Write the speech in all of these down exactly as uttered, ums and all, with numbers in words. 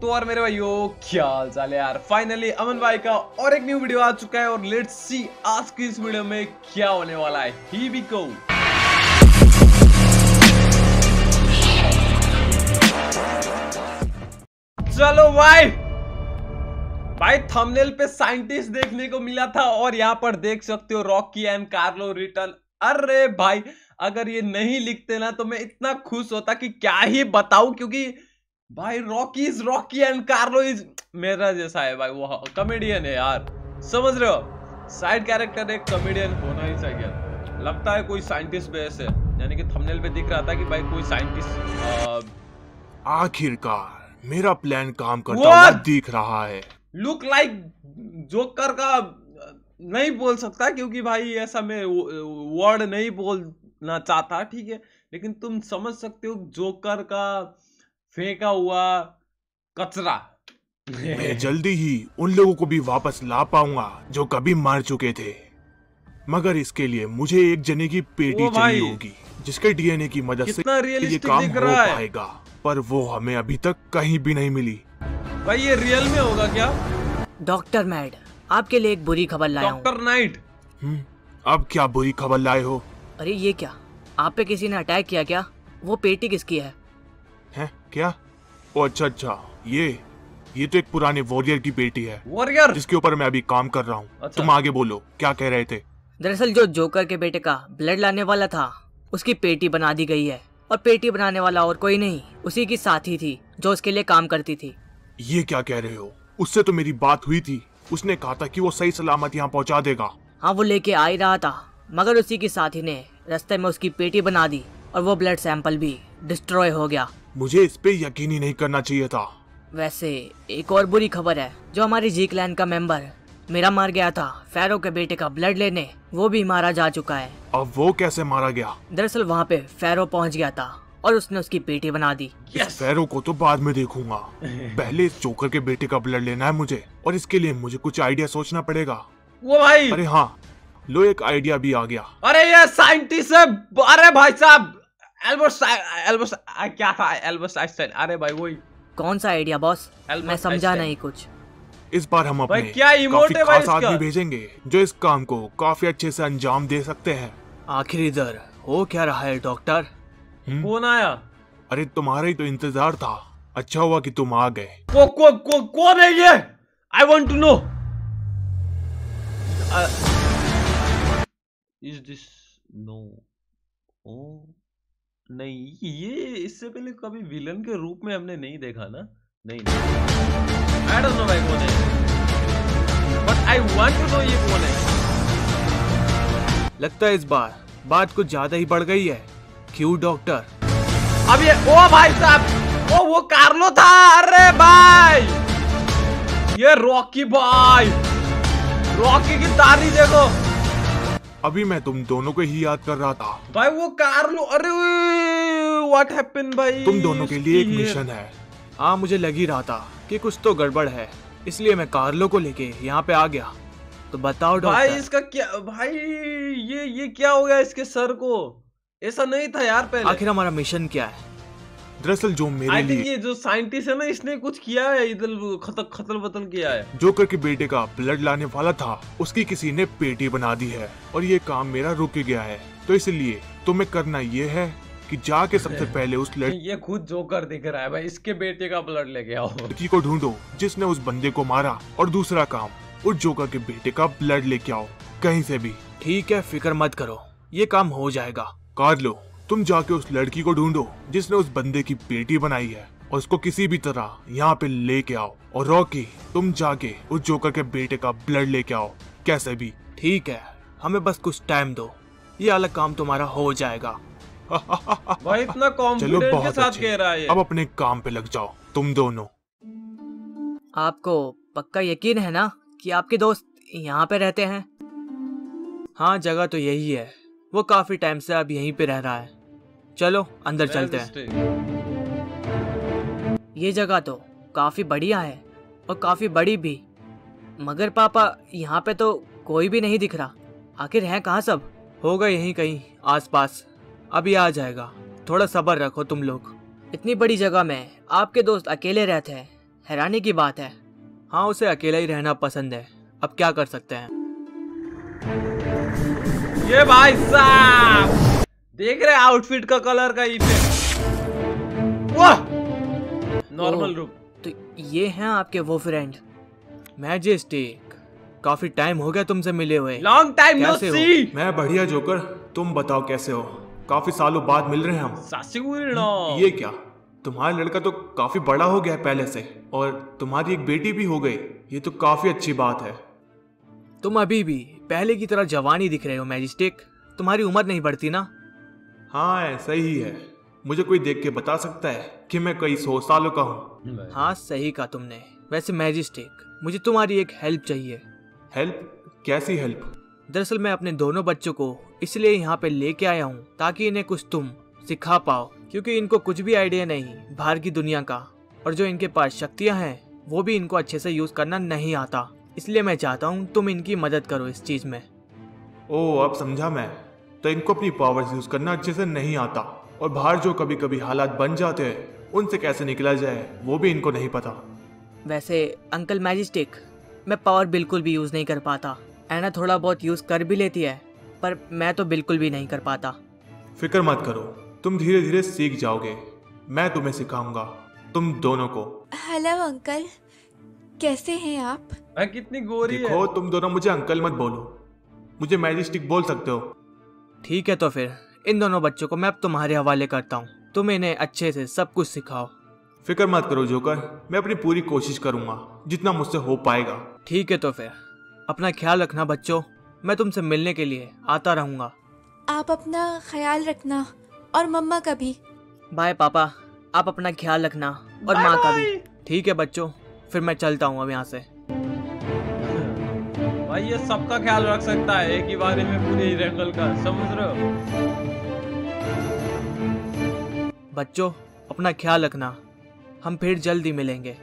तो और मेरे भाइयों क्या हाल चाल है यार। फाइनली अमन भाई का और एक न्यू वीडियो आ चुका है और लेट्स सी आज की इस वीडियो में क्या होने वाला है। Here we go. चलो भाई भाई थंबनेल पे साइंटिस्ट देखने को मिला था और यहाँ पर देख सकते हो रॉकी एंड कार्लो रिटर्न। अरे भाई अगर ये नहीं लिखते ना तो मैं इतना खुश होता कि क्या ही बताऊं, क्योंकि भाई Rocky is Rocky and Carlo is मेरा जैसा है भाई, वो कॉमेडियन है यार, समझ रहे हो। साइड कैरेक्टर एक कॉमेडियन होना ही चाहिए। लगता है कोई साइंटिस्ट बेस है, यानी कि थंबनेल पे दिख रहा था कि भाई कोई साइंटिस्ट। आखिरकार मेरा प्लान काम करता हुआ दिख रहा है। लुक लाइक जोकर का नहीं बोल सकता क्योंकि भाई ऐसा मैं वर्ड नहीं बोलना चाहता, ठीक है, लेकिन तुम समझ सकते हो जोकर का फेंका हुआ कचरा। मैं जल्दी ही उन लोगों को भी वापस ला पाऊंगा जो कभी मर चुके थे, मगर इसके लिए मुझे एक जने की पेटी चाहिए होगी जिसके डीएनए की मदद से ये काम हो पाएगा, पर वो हमें अभी तक कहीं भी नहीं मिली। भाई ये रियल में होगा क्या? डॉक्टर मैड, आपके लिए एक बुरी खबर लाया हूं। Doctor night. हम्म, अब क्या बुरी खबर लाए हो? अरे ये क्या, आप पे किसी ने अटैक किया क्या? वो पेटी किसकी है? हैं क्या? ओ अच्छा अच्छा, ये ये तो एक पुराने वॉरियर की पेटी है। वॉरियर जिसके ऊपर मैं अभी काम कर रहा हूँ। अच्छा। तुम आगे बोलो, क्या कह रहे थे? दरअसल जो जोकर के बेटे का ब्लड लाने वाला था उसकी पेटी बना दी गई है, और पेटी बनाने वाला और कोई नहीं, उसी की साथी थी जो उसके लिए काम करती थी। ये क्या कह रहे हो? उससे तो मेरी बात हुई थी, उसने कहा था कि वो सही सलामत यहाँ पहुँचा देगा। हाँ वो लेके आ ही रहा था, मगर उसी की साथी ने रास्ते में उसकी पेटी बना दी और वो ब्लड सैंपल भी डिस्ट्रॉय हो गया। मुझे इस पे यकीन ही नहीं करना चाहिए था। वैसे एक और बुरी खबर है, जो हमारी जी क्लैन का मेंबर मेरा मार गया था फैरो के बेटे का ब्लड लेने, वो भी मारा जा चुका है। अब वो कैसे मारा गया? दरअसल वहाँ पे फैरो पहुँच गया था और उसने उसकी पेटी बना दी। yes. इस फैरो को तो बाद में देखूंगा, पहले इस जोकर के बेटे का ब्लड लेना है मुझे, और इसके लिए मुझे कुछ आइडिया सोचना पड़ेगा। वो भाई, अरे हाँ, लो एक आइडिया भी आ गया। अरे ये साइंटिस्ट है। अरे भाई साहब एल्बर्ट एल्बर्ट क्या था? Albert Einstein. अरे भाई वही। कौन सा आइडिया बॉस? मैं समझा नहीं कुछ। इस बार हम अपने क्या इमोट है भाई खास आदमी भेजेंगे जो इस काम को काफी अच्छे से अंजाम दे सकते हैं। आखिर इधर हो क्या रहा है डॉक्टर? कौन आया? अरे तुम्हारा ही तो इंतजार था, अच्छा हुआ कि तुम आ गए। को, को, को, कौन है ये? I want to know. Is this no? Oh नहीं, ये इससे पहले कभी विलन के रूप में हमने नहीं देखा ना। नहीं आई डोंट नो भाई कौन है, but I want to know ये कौन है। लगता है इस बार बात कुछ ज्यादा ही बढ़ गई है। क्यों डॉक्टर? अब ये ओ भाई साहब, ओ वो कार्लो था। अरे भाई ये रॉकी भाई, रॉकी की दाढ़ी देखो। अभी मैं तुम दोनों को ही याद कर रहा था भाई, वो कार्लो। अरे व्हाट हैपेंड भाई? तुम दोनों के लिए एक मिशन है। हाँ मुझे लग ही रहा था कि कुछ तो गड़बड़ है, इसलिए मैं कार्लो को लेके यहाँ पे आ गया। तो बताओ डॉक्टर। भाई इसका क्या भाई, ये ये क्या हो गया इसके सर को? ऐसा नहीं था यार पहले। आखिर हमारा मिशन क्या है? दरअसल जो मेरे I लिए ये जो साइंटिस्ट है ना, इसने कुछ किया है, इधर खतल खतल बतल किया है। जोकर के बेटे का ब्लड लाने वाला था, उसकी किसी ने पेटी बना दी है और ये काम मेरा रुक गया है। तो इसलिए तुम्हें करना ये है कि जाके सबसे पहले उस लड़की ये खुद जोकर दिख रहा है भाई, इसके बेटे का ब्लड लेके आओ। लड़की को ढूंढो जिसने उस बंदे को मारा, और दूसरा काम उस जोकर के बेटे का ब्लड लेके आओ कहीं से भी। ठीक है, फिक्र मत करो, ये काम हो जाएगा। कार्लो, तुम जाके उस लड़की को ढूंढो जिसने उस बंदे की पेटी बनाई है और उसको किसी भी तरह यहाँ पे लेके आओ। और रॉकी, तुम जाके उस जोकर के बेटे का ब्लड लेके आओ कैसे भी। ठीक है, हमें बस कुछ टाइम दो, ये अलग काम तुम्हारा हो जाएगा। भाई इतना कॉन्फिडेंट के साथ कह रहा है। अब अपने काम पे लग जाओ तुम दोनों। आपको पक्का यकीन है ना कि आपके दोस्त यहाँ पे रहते हैं? हाँ जगह तो यही है, वो काफी टाइम से अब यहीं पे रह रहा है। चलो अंदर चलते हैं। ये जगह तो काफी बढ़िया है और काफी बड़ी भी, मगर पापा यहाँ पे तो कोई भी नहीं दिख रहा। आखिर हैं कहाँ सब? होगा यहीं कहीं आसपास, अभी आ जाएगा, थोड़ा सब्र रखो तुम लोग। इतनी बड़ी जगह में आपके दोस्त अकेले रहते हैं, हैरानी की बात है। हाँ, उसे अकेला ही रहना पसंद है, अब क्या कर सकते हैं। ये भाई साहब देख रहे आउटफिट का कलर का इफेक्ट। वाह, नॉर्मल रूप। तो ये हैं आपके वो फ्रेंड मैजेस्टिक, काफी टाइम हो गया तुमसे मिले हुए। लॉन्ग टाइम नो कैसे हो? सी। मैं बढ़िया जोकर, तुम बताओ कैसे हो? काफी सालों बाद मिल रहे हैं हम। सासिगुरिनो। ये क्या, तुम्हारा लड़का तो काफी बड़ा हो गया है पहले से, और तुम्हारी एक बेटी भी हो गई। ये तो काफी अच्छी बात है। तुम अभी भी पहले की तरह जवान ही दिख रहे हो मैजिस्टिक, तुम्हारी उम्र नहीं बढ़ती ना। हाँ ऐसा ही है, मुझे कोई देख के बता सकता है कि मैं कई सौ सालों का हूँ। हाँ सही कहा तुमने। वैसे मैजिस्टिक, मुझे तुम्हारी एक हेल्प चाहिए। हेल्प? कैसी हेल्प? दरअसल मैं अपने दोनों बच्चों को इसलिए यहाँ पे लेके आया हूँ ताकि इन्हें कुछ तुम सिखा पाओ, क्योंकि इनको कुछ भी आइडिया नहीं बाहर की दुनिया का, और जो इनके पास शक्तियाँ हैं वो भी इनको अच्छे से यूज करना नहीं आता। इसलिए मैं चाहता हूँ तुम इनकी मदद करो इस चीज में। ओह अब समझा मैं। तो इनको अपनी पावर्स यूज करना अच्छे से नहीं आता, और बाहर जो कभी कभी हालात बन जाते हैं उनसे कैसे निकला जाए वो भी इनको नहीं पता। वैसे अंकल मैजिस्टिक, मैं पावर बिल्कुल भी यूज नहीं कर पाता। ऐना थोड़ा बहुत यूज कर भी लेती है, पर मैं तो बिल्कुल भी नहीं कर पाता। फिक्र मत करो, तुम धीरे धीरे सीख जाओगे। मैं तुम्हें सिखाऊंगा, तुम दोनों को। हेलो अंकल, कैसे हैं आप? भाई कितनी गोरी है। देखो तुम दोनों मुझे अंकल मत बोलो, मुझे मैजिस्टिक बोल सकते हो। ठीक है, तो फिर इन दोनों बच्चों को मैं अब तुम्हारे हवाले करता हूँ, तुम इन्हें अच्छे से सब कुछ सिखाओ। फिक्र मत करो जोकर, मैं अपनी पूरी कोशिश करूंगा जितना मुझसे हो पाएगा। ठीक है, तो फिर अपना ख्याल रखना बच्चों, मैं तुमसे मिलने के लिए आता रहूंगा। आप अपना ख्याल रखना, और मम्मा का भी। बाय पापा, आप अपना ख्याल रखना, और माँ का भी। ठीक है बच्चों, फिर मैं चलता हूँ अब यहाँ से। भाई ये सबका ख्याल रख सकता है एक ही बारे में, पूरे जंगल का, समझ रहे हो? बच्चों अपना ख्याल रखना, हम फिर जल्दी मिलेंगे।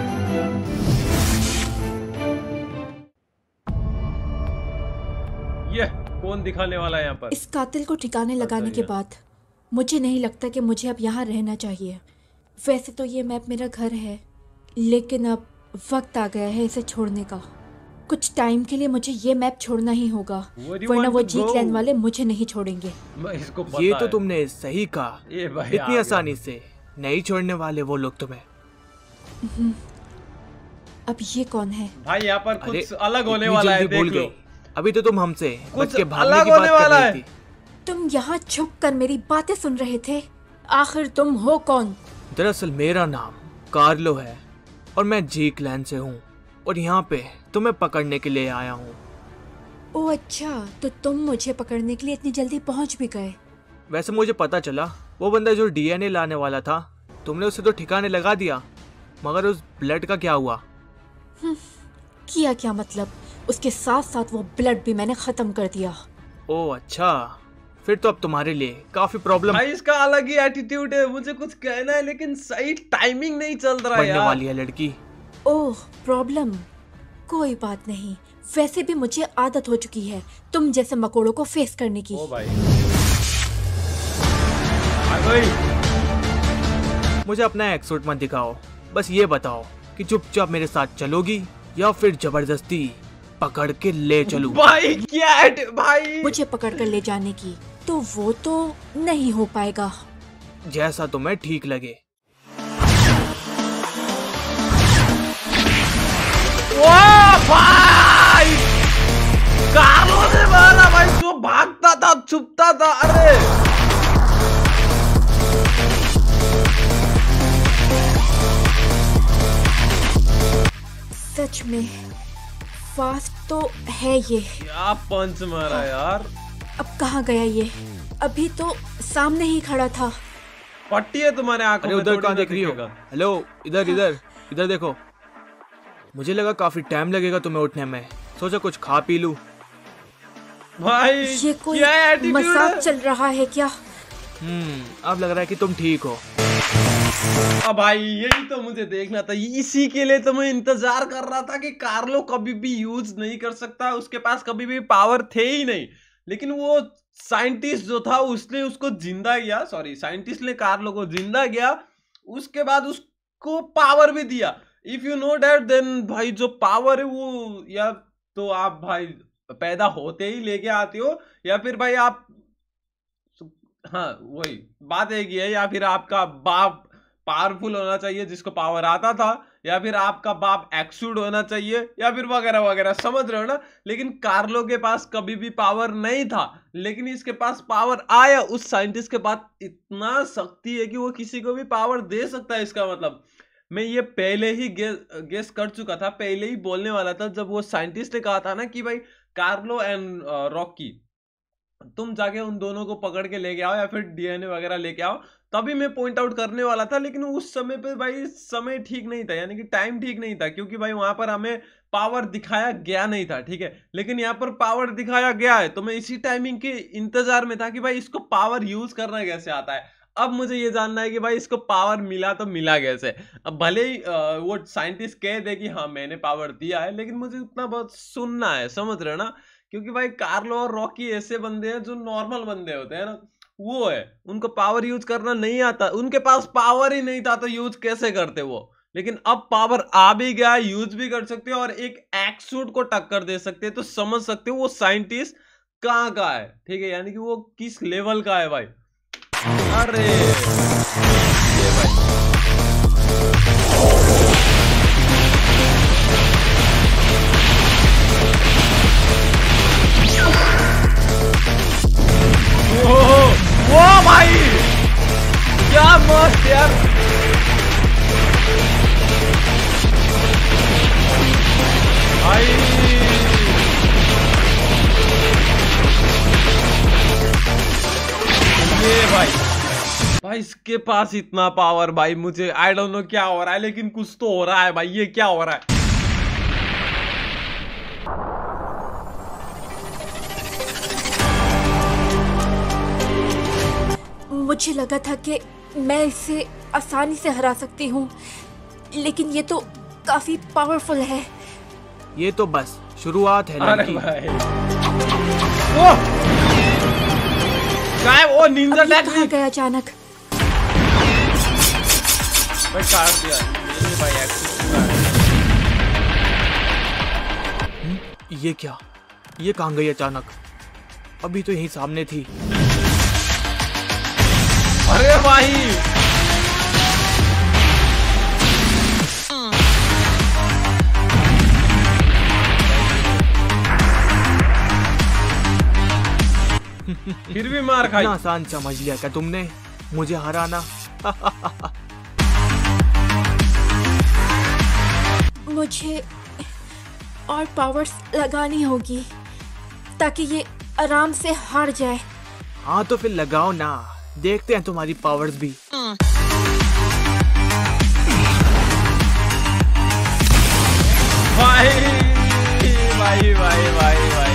ये कौन दिखाने वाला है यहाँ पर? इस कातिल को ठिकाने लगाने के बाद मुझे नहीं लगता कि मुझे अब यहाँ रहना चाहिए। वैसे तो ये मैप मेरा घर है, लेकिन अब वक्त आ गया है इसे छोड़ने का। कुछ टाइम के लिए मुझे ये मैप छोड़ना ही होगा, वरना वो जी क्लैन वाले मुझे नहीं छोड़ेंगे। इसको पता ये तो है। तुमने सही कहा, ये भाई इतनी आसानी से नहीं छोड़ने वाले वो लोग तुम्हें। अब ये कौन है? भाई यहाँ पर कुछ अरे, अलग होने इतनी वाला है, जल्दी देख भूल लो। गई। अभी तो तुम हमसे कुछ बच के भागने अलग की बात होने कर वाला रही है। थी। तुम यहाँ छुप कर मेरी बातें सुन रहे थे? आखिर तुम हो कौन? दरअसल मेरा नाम कार्लो है, और मैं जी क्लैन से हूँ, और यहाँ पे तुम्हें पकड़ने के लिए आया हूँ। ओह अच्छा, तो तुम मुझे पकड़ने के लिए इतनी जल्दी पहुँच भी गए। वैसे मुझे पता चला वो बंदा जो डीएनए लाने वाला था, तुमने उसे तो ठिकाने लगा दिया, मगर उस ब्लड का क्या हुआ? किया क्या मतलब? उसके साथ साथ वो ब्लड भी मैंने खत्म कर दिया। ओह अच्छा, फिर तो अब तुम्हारे लिए काफी प्रॉब्लम भाई इसका अलग ही एटीट्यूड है, मुझे कुछ कहना है लेकिन सही टाइमिंग नहीं चल रहा पड़ने यार। वाली है लड़की। ओह प्रॉब्लम, कोई बात नहीं। वैसे भी मुझे आदत हो चुकी है तुम जैसे मकोड़ों को फेस करने की। ओ भाई आ गई। मुझे अपना एक्सूट मत दिखाओ, बस ये बताओ कि चुपचाप मेरे साथ चलोगी या फिर जबरदस्ती पकड़ के ले चलूं? भाई क्या है भाई? मुझे पकड़ कर ले जाने की तो वो तो नहीं हो पाएगा। जैसा तुम्हें ठीक लगे। वाह भाई, कार्लो ने मारा भाई, जो भागता था छुपता था। अरे सच में फास्ट तो है ये। क्या पंच मारा यार। अब कहाँ गया ये? अभी तो सामने ही खड़ा था। पट्टी है तुम्हारे आंखों अरे में, उधर थोड़ी कहाँ ना देख रही हो? दिखेगा। हेलो, इधर इधर इधर देखो। मुझे लगा काफी टाइम लगेगा तुम्हें उठने में, सोचा कुछ खा पी लूं। भाई ये कोई क्या एटीट्यूड मजाक है? चल रहा है क्या? हम्म अब लग रहा है कि तुम ठीक हो। अब भाई यही तो मुझे देखना था, इसी के लिए तो मैं इंतजार कर रहा था कि कार्लो कभी भी यूज नहीं कर सकता, उसके पास कभी भी पावर थे ही नहीं। लेकिन वो साइंटिस्ट जो था उसने उसको जिंदा किया, सॉरी साइंटिस्ट ने कार्लो को जिंदा किया, उसके बाद उसको पावर भी दिया। If you know that then भाई जो पावर है वो या तो आप भाई पैदा होते ही लेके आते हो, या फिर भाई आप, हाँ वही बात एक ही है, या फिर आपका बाप पावरफुल होना चाहिए जिसको पावर आता था, या फिर आपका बाप एक्सूड होना चाहिए, या फिर वगैरह वगैरह, समझ रहे हो ना। लेकिन कार्लो के पास कभी भी पावर नहीं था, लेकिन इसके पास पावर आया। उस साइंटिस्ट के पास इतना शक्ति है कि वो किसी को भी पावर दे सकता है। इसका मतलब मैं ये पहले ही गे, गेस कर चुका था, पहले ही बोलने वाला था जब वो साइंटिस्ट ने कहा था ना कि भाई कार्लो एंड रॉकी तुम जाके उन दोनों को पकड़ के लेके आओ या फिर डीएनए वगैरह लेके आओ, तभी मैं पॉइंट आउट करने वाला था। लेकिन उस समय पे भाई समय ठीक नहीं था, यानी कि टाइम ठीक नहीं था, क्योंकि भाई वहां पर हमें पावर दिखाया गया नहीं था, ठीक है। लेकिन यहाँ पर पावर दिखाया गया है, तो मैं इसी टाइमिंग के इंतजार में था कि भाई इसको पावर यूज करना कैसे आता है। अब मुझे ये जानना है कि भाई इसको पावर मिला तो मिला कैसे। अब भले ही वो साइंटिस्ट कह दे कि हाँ मैंने पावर दिया है, लेकिन मुझे उतना बहुत सुनना है, समझ रहे हो ना। क्योंकि भाई कार्लो और रॉकी ऐसे बंदे हैं जो नॉर्मल बंदे होते हैं ना, वो है उनको पावर यूज करना नहीं आता, उनके पास पावर ही नहीं था तो यूज कैसे करते वो। लेकिन अब पावर आ भी गया, यूज भी कर सकते हो और एक एक्सूट को टक्कर दे सकते हैं, तो समझ सकते हो वो साइंटिस्ट कहाँ का है, ठीक है, यानी कि वो किस लेवल का है भाई। अरे ये भाई वो भाई क्या मस्त यार। भाई ये भाई भाई इसके पास इतना पावर भाई, मुझे आई डोंट नो क्या हो रहा है, लेकिन कुछ तो हो रहा है भाई। ये क्या हो रहा है? मुझे लगा था कि मैं इसे आसानी से हरा सकती हूँ, लेकिन ये तो काफी पावरफुल है। ये तो बस शुरुआत है लड़की। भाई वो क्या है वो निंजा कहाँ गया अचानक? भाई काट दिया ये भाई एक्चुअली। ये क्या, ये कहाँ गई अचानक? अभी तो यहीं सामने थी। अरे भाई फिर भी मार खाई। इतना आसान समझ लिया क्या तुमने मुझे हराना? मुझे और पावर्स लगानी होगी ताकि ये आराम से हार जाए। हाँ तो फिर लगाओ ना, देखते हैं तुम्हारी पावर्स भी। भाई भाई भाई भाई भाई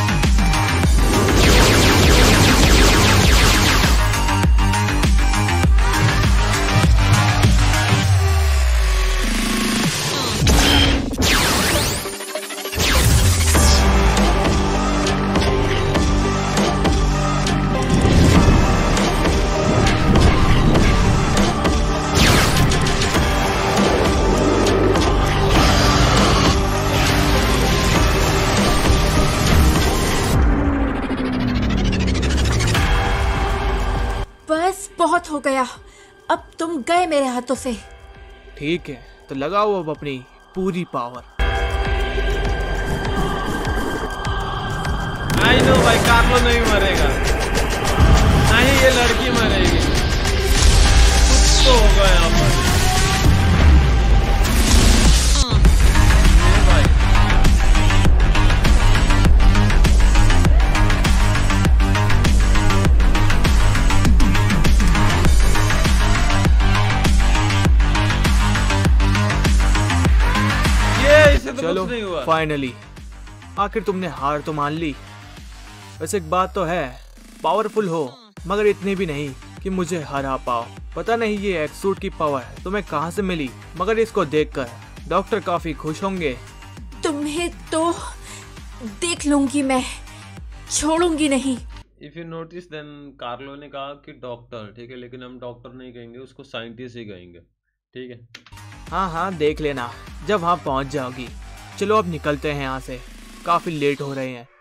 बहुत हो गया, अब तुम गए मेरे हाथों से। ठीक है तो लगाओ अब अपनी पूरी पावर। आई नो भाई कार्लो नहीं मरेगा, नहीं ये लड़की मरेगी, कुछ तो होगा यहाँ पर। चलो फाइनली आखिर तुमने हार तो मान ली। वैसे एक बात तो है, पावरफुल हो मगर इतनी भी नहीं कि मुझे हरा पाओ। पता नहीं ये एक्सूट की पावर तुम्हें कहाँ से मिली, मगर इसको देखकर डॉक्टर काफी खुश होंगे। तुम्हें तो देख लूंगी मैं, छोड़ूंगी नहीं। If you notice then Carlo ने कहा कि डॉक्टर, ठीक है, लेकिन हम डॉक्टर नहीं कहेंगे उसको, साइंटिस्ट ही कहेंगे, ठीक है। हाँ हाँ देख लेना जब वहाँ पहुँच जाओगी। चलो अब निकलते हैं यहाँ से, काफी लेट हो रहे हैं।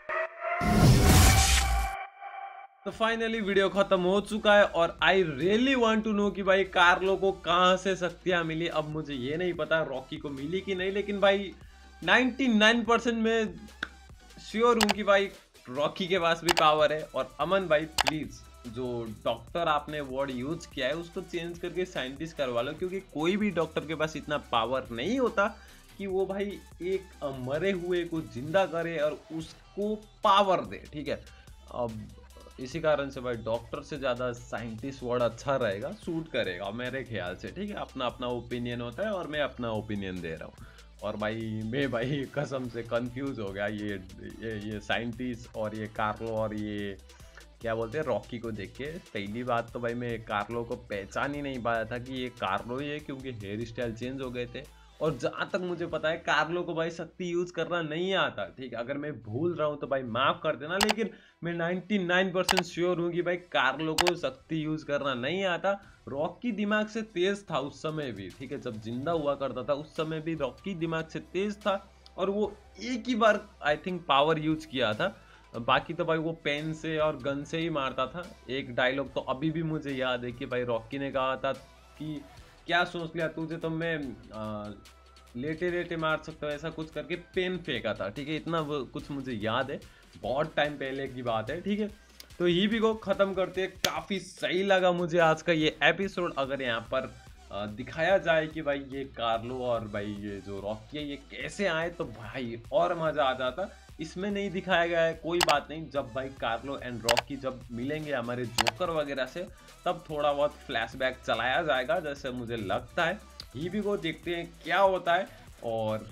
तो फाइनली वीडियो खत्म हो चुका है और I really want to know कि भाई कार्लो को कहाँ से शक्तियाँ मिली। अब मुझे ये नहीं पता रॉकी को मिली कि नहीं, लेकिन भाई निन्यानवे परसेंट में श्योर हूँ कि भाई रॉकी के पास भी पावर है। और अमन भाई प्लीज जो डॉक्टर आपने वर्ड यूज किया है उसको चेंज करके साइंटिस्ट करवा लो, क्योंकि कोई भी डॉक्टर के पास इतना पावर नहीं होता कि वो भाई एक मरे हुए को जिंदा करे और उसको पावर दे। ठीक है, अब इसी कारण से भाई डॉक्टर से ज़्यादा साइंटिस्ट वर्ड अच्छा रहेगा, सूट करेगा मेरे ख्याल से। ठीक है, अपना अपना ओपिनियन होता है और मैं अपना ओपिनियन दे रहा हूँ। और भाई मैं भाई कसम से कंफ्यूज हो गया ये ये ये साइंटिस्ट और ये कार्लो और ये क्या बोलते हैं रॉकी को देख के। पहली बात तो भाई मैं कार्लो को पहचान ही नहीं पाया था कि ये कार्लो ही है, क्योंकि हेयर स्टाइल चेंज हो गए थे। और जहाँ तक मुझे पता है कार्लो को भाई शक्ति यूज करना नहीं आता। ठीक है, अगर मैं भूल रहा हूँ तो भाई माफ कर देना, लेकिन मैं निन्यानवे परसेंट श्योर हूँ कि भाई कार्लो को शक्ति यूज करना नहीं आता। रॉकी दिमाग से तेज था उस समय भी। ठीक है, जब जिंदा हुआ करता था उस समय भी रॉकी दिमाग से तेज था और वो एक ही बार आई थिंक पावर यूज किया था, बाकी तो भाई वो पेन से और गन से ही मारता था। एक डायलॉग तो अभी भी मुझे याद है कि भाई रॉकी ने कहा था कि क्या सोच लिया तुझे तो मैं आ, लेटे लेटे मार सकता हूँ, ऐसा कुछ करके पेन फेंका था। ठीक है, इतना वो कुछ मुझे याद है, बहुत टाइम पहले की बात है। ठीक है, तो ये भी को ख़त्म करते हैं। काफ़ी सही लगा मुझे आज का ये एपिसोड। अगर यहाँ पर आ, दिखाया जाए कि भाई ये कार्लो और भाई ये जो रॉकी है ये कैसे आए तो भाई और मज़ा आ जाता। इसमें नहीं दिखाया गया है, कोई बात नहीं। जब भाई कार्लो एंड रॉकी जब मिलेंगे हमारे जोकर वगैरह से तब थोड़ा बहुत फ्लैशबैक चलाया जाएगा जैसे मुझे लगता है। ये भी को देखते हैं क्या होता है। और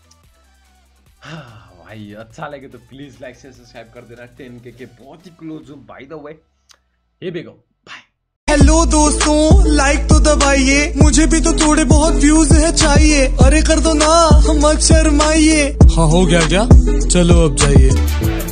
हाँ भाई अच्छा लगे तो प्लीज लाइक से सब्सक्राइब कर देना। टेन के के बहुत ही क्लोज हूँ बाय द वे। ये भी गो हेलो दोस्तों, लाइक तो दबाइए, मुझे भी तो थोड़े बहुत व्यूज है चाहिए। अरे कर दो ना, मत शर्माइए। हाँ हो गया क्या, चलो अब जाइए।